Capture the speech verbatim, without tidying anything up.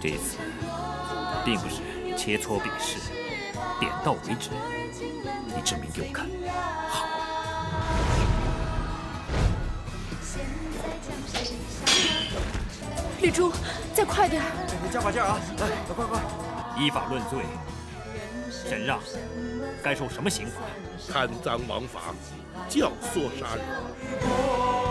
这次并不是切磋比试，点到为止。你证明给我看。好。 绿珠，再快点！ 你加把劲啊！来，快快！ 依法论罪，沈让该受什么刑罚？ 贪赃枉法，教唆杀人。